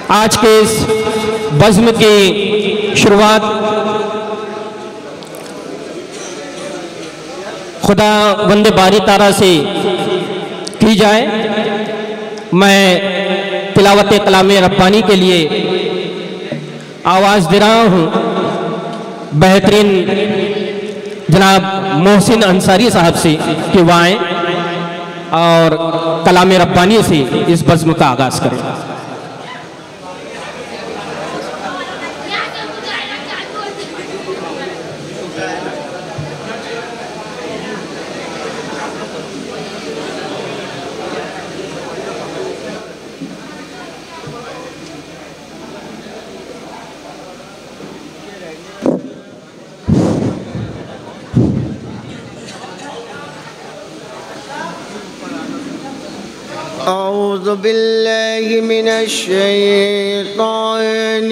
आज के इस बज़्म की शुरुआत खुदा वंदे बारी तारा से की जाए। मैं तिलावत कलाम रब्बानी के लिए आवाज़ दे रहा हूँ बेहतरीन जनाब मोहसिन अंसारी साहब से कि वह आएँ और कलाम रब्बानी से इस बज़्म का आगाज़ करें। أعوذ بالله من الشيطان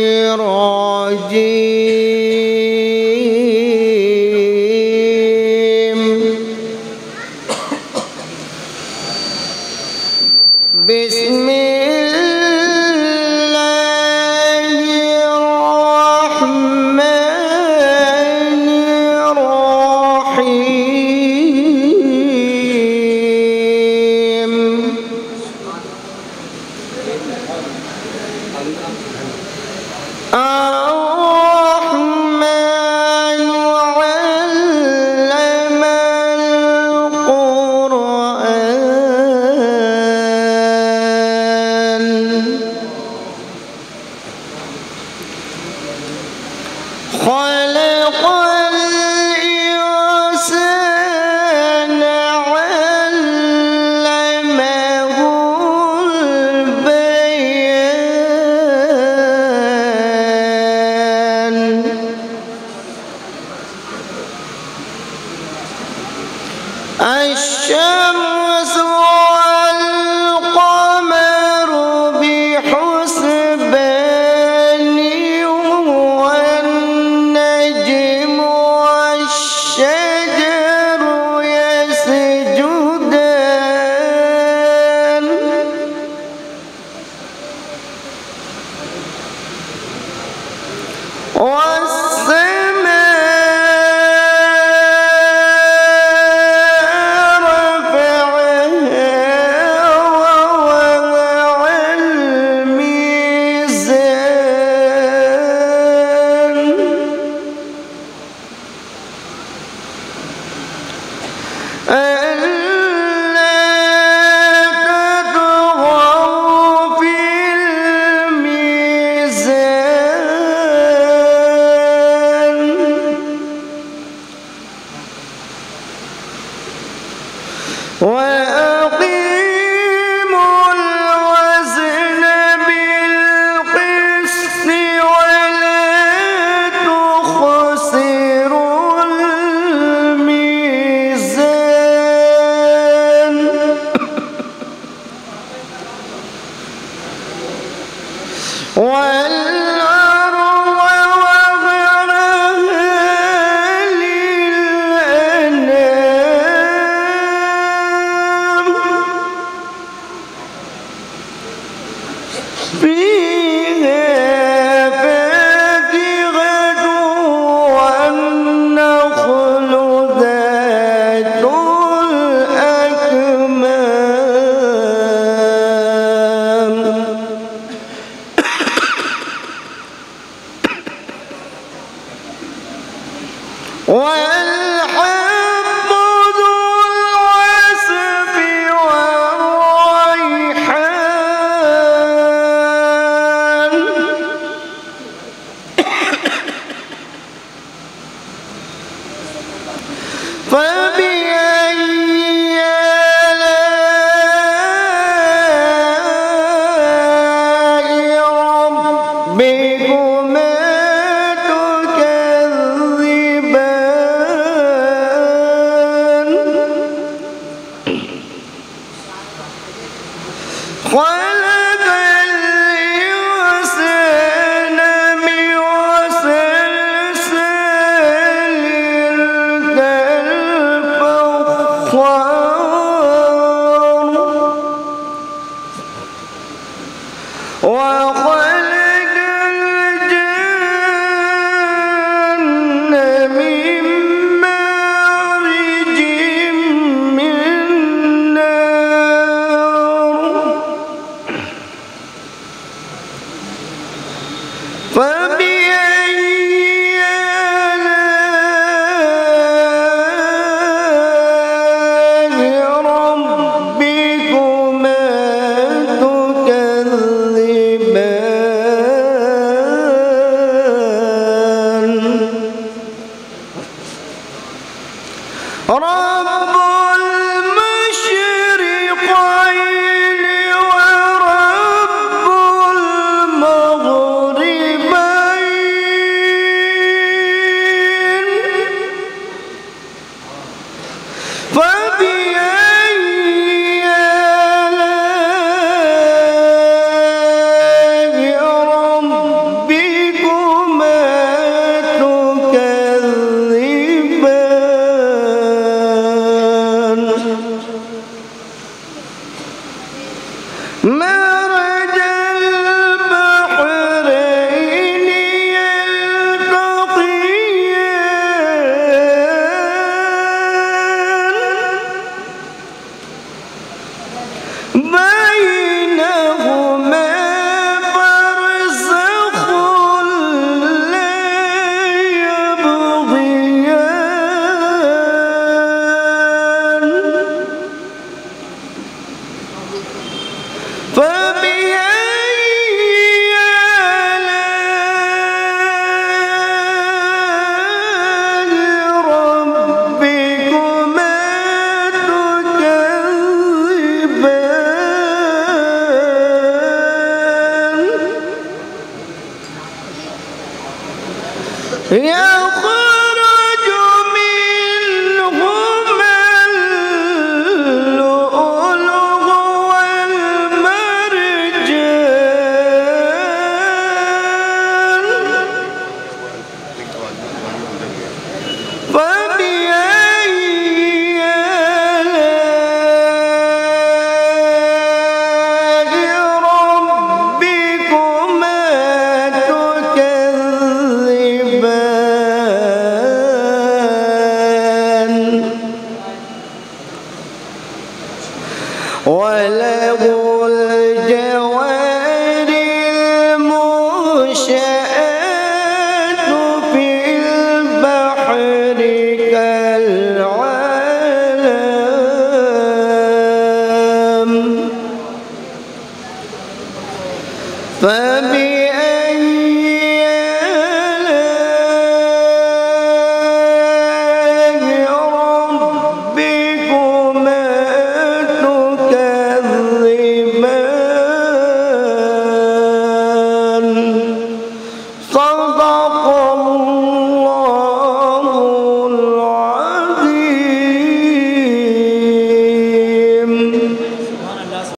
الرجيم بسم الله الرحمن الرحيم الرحمن علم القرآن خلق الإنسان علمه البيان الشمس والقمر بحسبان والنجم والشجر يسجدان والسماء رفعها ووضع الميزان ألا تطغوا في الميزان وأقيموا الوزن بالقسط ولا تخسروا الميزان والأرض وضعها للأنام فيها فاكهة والنخل ذات الأكمام والحب ذو العصف والريحان فبأي آلاء ربكما تكذبان خلق الإنسان من صلصال رب المشرقين ورب المغربين فبأي آلاء ربكما تكذبان مرج البحرين يلتقيان بينهما برزخ لا يبغيان فبأي آلاء ربكما تكذبان يخرج منهما اللؤلؤ والمرجان فبأي آلاء ربكما تكذبان وله الجوار المنشآت في البحر كالأعلام فبأي آلاء ربكما تكذبان صدق